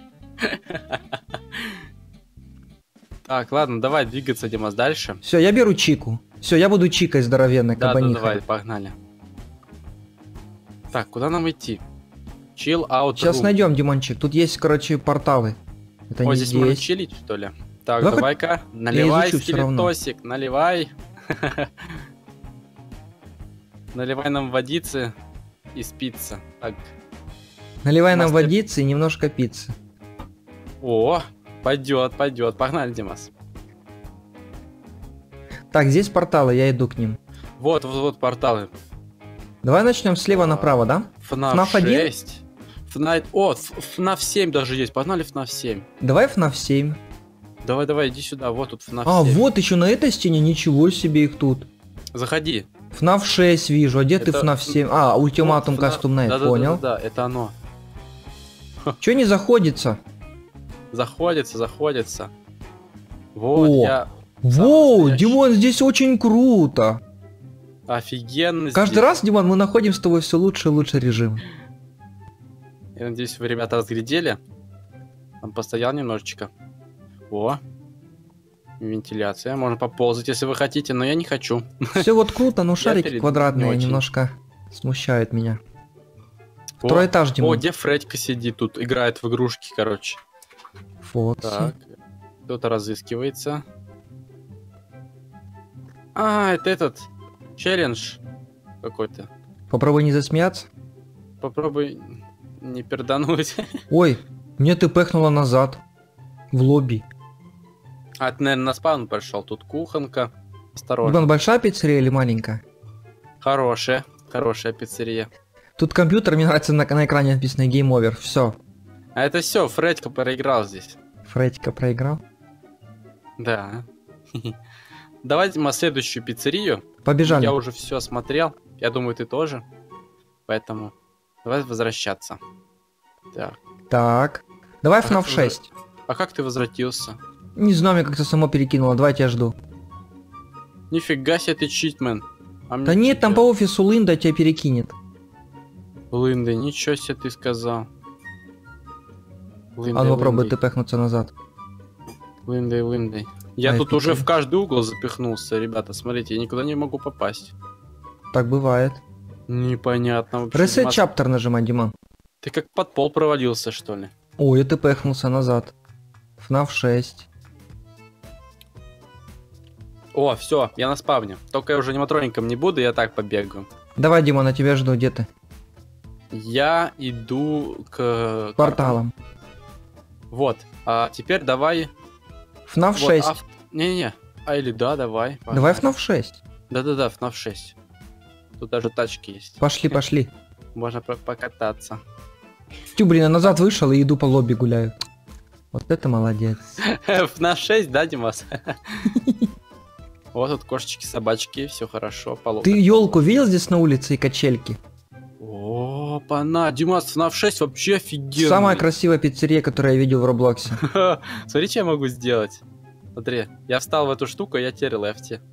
Так, ладно, давай двигаться, Димас, дальше. Все, я беру Чику. Все, я буду Чикой здоровенной, Да, кабанихой. давай, погнали. Так, куда нам идти? Chill out Сейчас room. найдем, Димончик. Тут есть, короче, порталы. Это О, не здесь можно здесь. чилить, что ли? Так, Давай давай-ка, наливай изучу всё равно. скелетосик, наливай. Наливай нам водицы и спица. Так. Наливай нам Мастер- водицы и немножко пиццы. О, пойдет. Погнали, Димас. Так, здесь порталы, я иду к ним. Вот порталы. Давай начнем слева направо, да? FNAF FNAF 1? 6. FNAF 7 даже есть. Погнали FNAF 7. Давай FNAF 7. Давай, иди сюда. Вот тут FNAF А, 7. вот еще на этой стене, ничего себе их тут. Заходи. FNAF 6 вижу, а где ты Это- FNAF 7? А, Ультиматум Вот FNAF Custom Night, да, понял. Да, это оно. Че не заходится? Заходится. Вот, О, я Воу, настоящий. Димон, здесь очень круто. офигенно Каждый здесь. раз, Димон, мы находим с тобой все лучше и лучше режим. Я надеюсь, вы, ребята, разглядели. Там постоял немножечко. О, вентиляция. Можно поползать, если вы хотите, но я не хочу. Все вот круто, но шарики перед- не квадратные очень. немножко смущают меня. О, Второй этаж, О, Димон. где Фредька сидит тут, играет в игрушки, короче. Фокси. Так, кто-то разыскивается. А, это этот челлендж какой-то. Попробуй не засмеяться. Попробуй не пердануть. Ой, мне ты пехнула назад. В лобби. А, ты, наверное, на спаун прошел. Тут кухонка. Осторожно. Димон, большая пиццерия или маленькая? Хорошая пиццерия. Тут компьютер, мне нравится, на экране написано Game Over. Все. А это все, Фредька проиграл здесь. Фредька проиграл. Да. Давайте мы следующую пиццерию. Побежали. Я уже все осмотрел. Я думаю, ты тоже. Поэтому давай возвращаться. Так. Так. Давай А FNAF как 6. А как ты возвратился? Не знаю, мне как-то само перекинуло. Давай, я тебя жду. Нифига себе ты читмен. А Да мне нет, там тебя- по офису Линда тебя перекинет. Лынды, ничего себе ты сказал. А ну попробуй ты пехнуться назад. Лындой. Я Ай, тут уже пиццерия. в каждый угол запихнулся, ребята. Смотрите, я никуда не могу попасть. Так бывает. Непонятно вообще. Reset Димас, Chapter нажимай, Диман. ты как под пол провалился, что ли? Ой, ты пехнулся назад. FNAF 6. О, все, я на спавне. Только я уже аниматроником не буду, я так побегаю. Давай, Диман, я тебя жду, где ты? Я иду к... Порталом. Вот. А теперь давай... FNAF Вот, 6. Не-не-не. А или да, давай. Давай погнали. FNAF 6. Да-да-да, FNAF 6. Тут даже тачки есть. Пошли, пошли. Можно покататься. Тю, блин, я назад вышел и иду по лобби гуляю. Вот это молодец. FNAF 6, да, Димас? Вот тут кошечки, собачки, все хорошо. Ты елку видел здесь на улице и качельки? О, пана, Димас, FNAF 6 вообще офигенно. Самая красивая пиццерия, которую я видел в Роблоксе. Смотри, что я могу сделать. Смотри, я встал в эту штуку, я теперь лефти.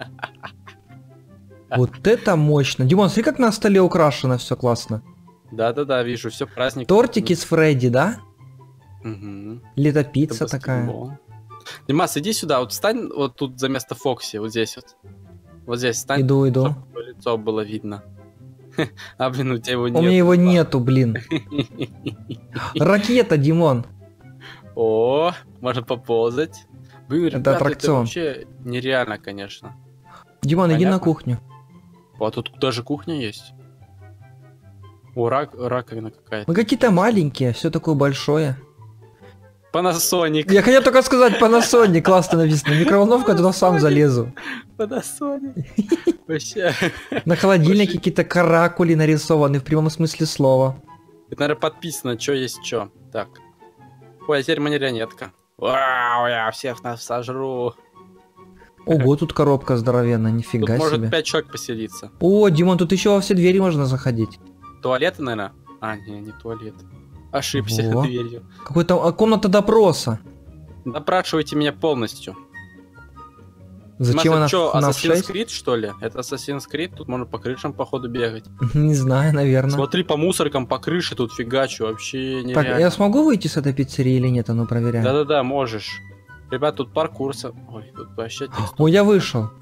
Вот это мощно. Димон, смотри, как на столе украшено, все классно. Да-да-да, вижу, все праздник. Тортики с Фредди, да? Мгм. Или это Это пицца такая? баскетбол. Димас, иди сюда, вот встань вот тут за место Фокси, вот здесь вот. Вот здесь встань, Иду. чтобы твое лицо было видно. А, блин, у тебя его нет. У меня его нету, блин. Ракета, Димон. О, можно поползать. Блин, Это ребята, аттракцион. вообще нереально, конечно. Димон, иди на Понятно? кухню. А тут даже кухня есть. О, раковина какая-то. Мы какие-то маленькие, все такое большое. Panasonic. Я хотел только сказать Panasonic, классно написано. Микроволновка, туда сам залезу. Panasonic. Вообще. На холодильнике какие-то каракули нарисованы в прямом смысле слова. Это, наверное, подписано, что есть что. Так. Ой, а теперь марионетка. Вау, я всех нас сожру. Ого, тут коробка здоровенная, Тут нифига может себе. 5 человек поселиться. О, Димон, тут еще во все двери можно заходить. Туалеты, наверное? А, не туалет. Ошибся Во. дверью. Какой-то комната допроса. Допрашивайте меня полностью. Зачем она что, FNAF Assassin's 6? Creed, что ли? Это Assassin's Creed, тут можно по крышам, походу, бегать. Не знаю, наверное. Смотри, по мусоркам, по крыше тут фигачу, вообще нереально. Так, я смогу выйти с этой пиццерии или нет? А ну проверяем. Да-да-да, можешь. Ребят, тут паркур. Ой, тут вообще текст. О, я вышел.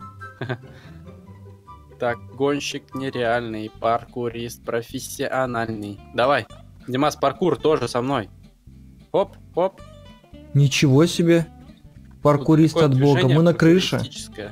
Так, гонщик нереальный, паркурист профессиональный. Давай. Димас, паркур тоже со мной. Оп, оп. Ничего себе. Паркурист Тут от такое бога. движение Мы на крыше. паркуристическое.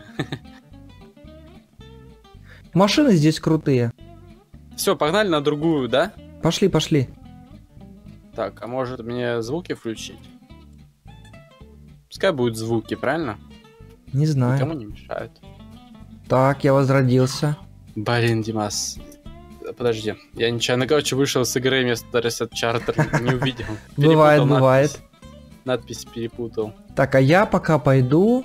Машины здесь крутые. Все, погнали на другую, да? Пошли, пошли. Так, а может мне звуки включить? Пускай будут звуки, правильно? Не знаю. Никому не мешают. Так, я возродился. Блин, Димас. Подожди, я нечаянно, короче, вышел с игры вместо Reset Charter, не увидел. Бывает, Перепутал бывает. Надпись перепутал. Так, а я пока пойду...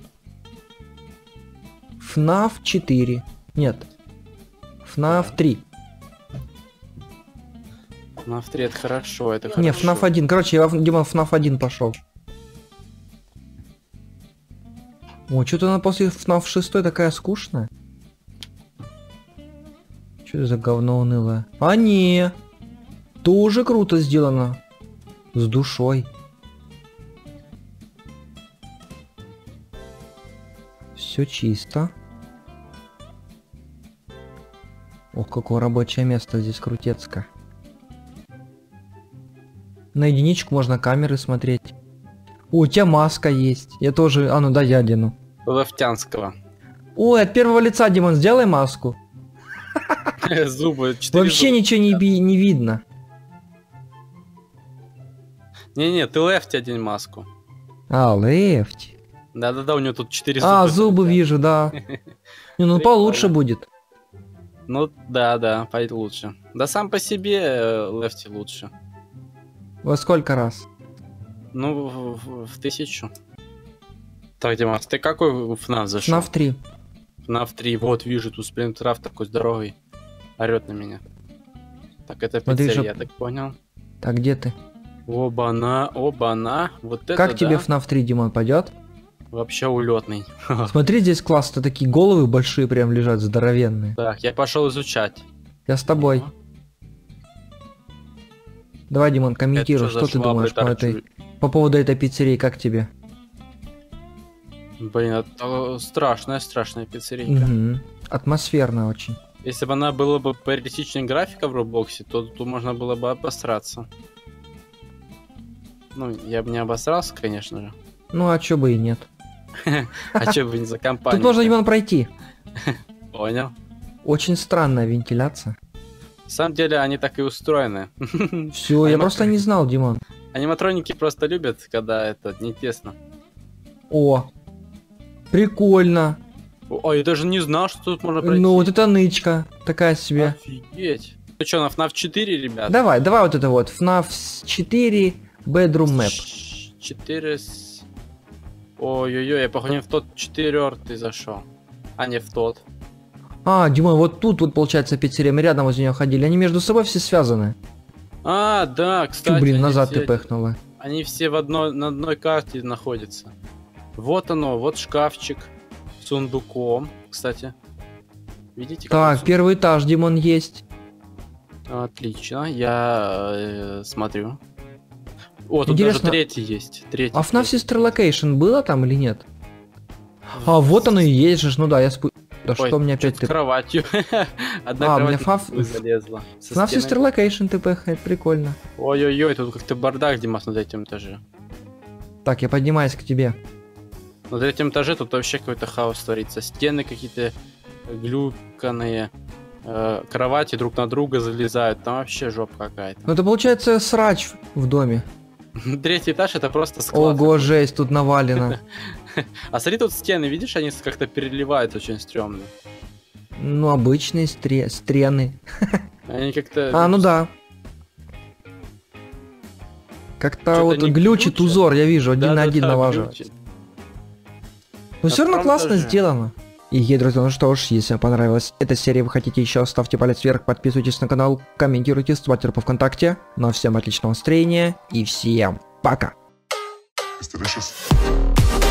FNAF 4. Нет. FNAF 3. FNAF 3 это хорошо, это хорошо. Не, FNAF 1. Короче, я, Дима, в FNAF 1 пошел. О, что-то она после FNAF 6 такая скучная. Что это за говно унылое? А не, тоже круто сделано. С душой. Все чисто. Ох, какое рабочее место здесь крутецко. На единичку можно камеры смотреть. О, у тебя маска есть. Я тоже... А ну да, я одену. Лафтянского. Ой, от первого лица, Димон, сделай маску. Зубы, 4 Вообще ничего не видно. Не-не, ты лефти один маску. А, лефти. Да-да-да, у него тут 4 зуба. А, зубы вижу, да. Не, ну получше будет. Ну, да-да, пойдет лучше. Да сам по себе лефти лучше. Во сколько раз? Ну, в 1000. Так, Димас, ты какой в FNAF зашел? FNAF 3. FNAF 3, вот вижу, тут Сплинтраф такой здоровый. Орет на меня. Так, это Смотри, пиццерия, чтоб- я так понял. Так, где ты? Оба-на, оба-на. Вот это Как тебе да. FNAF 3, Димон, пойдет? Вообще улетный. Смотри, здесь классно, такие головы большие прям лежат, здоровенные. Так, я пошел изучать. Я с тобой. Давай, Димон, комментируй, Это что за ты швабры думаешь по, торчу? по поводу этой пиццерии, как тебе? Блин, это страшная пиццерийка. Мгм. Атмосферно очень. Если бы она была бы по реалистичной графика в Роблоксе, то тут можно было бы обосраться. Ну, я бы не обосрался, конечно же. Ну, а чё бы и нет. А че бы не за компанию? Тут можно, Димон, пройти. Понял. Очень странная вентиляция. На самом деле они так и устроены. Все, я просто не знал, Димон. Аниматроники просто любят, когда это не тесно. О, прикольно. Ой, я даже не знал, что тут можно пройти. Ну, вот это нычка. Такая себе. Офигеть. Ну что, на FNAF 4, ребят? Давай вот это вот. FNAF 4 Bedroom Map. 4 с... Ой-ой-ой, я походу не в тот 4-й зашел. А не в тот. А, Димон, вот тут вот получается пиццерия, мы рядом возле нее ходили. Они между собой все связаны. А, да, кстати. Чё, блин, они назад все- ты пыхнула. Они все на одной карте находятся. Вот оно, вот шкафчик с сундуком, кстати. Видите? Так, какой первый этаж, Димон, есть. сундук? Отлично, я смотрю. О, тут Интересно, даже третий есть. Третий. А FNAF Sister Location было там или нет? А, вот оно и есть же, ну да, я спу... Да Ой, что мне опять с ты... кроватью. Одна А, у меня кровать FNAF залезла. Со FNAF стеной. Sister Location ТПХ, прикольно. Ой-ой-ой, тут как-то бардак, Димас, на третьем этаже. Так, я поднимаюсь к тебе. На третьем этаже тут вообще какой-то хаос творится. Стены какие-то глюканые. Кровати друг на друга залезают. Там вообще жопа какая-то. Ну это получается срач в доме. Третий этаж это просто склад. Ого, жесть, тут навалено. А смотри, тут стены, видишь, они как-то переливаются очень стрёмно. Ну, обычные стрены. Они как-то... А, ну да. Как-то Что-то вот не глючит глючит. узор, я вижу, один на один Да-да-да, налаживается. глючит. Но На все равно втором классно этаже. сделано. И, друзья, ну что ж, если вам понравилась эта серия, вы хотите еще, ставьте палец вверх, подписывайтесь на канал, комментируйте, ставьте по ВКонтакте. Ну а всем отличного настроения и всем пока! It's delicious.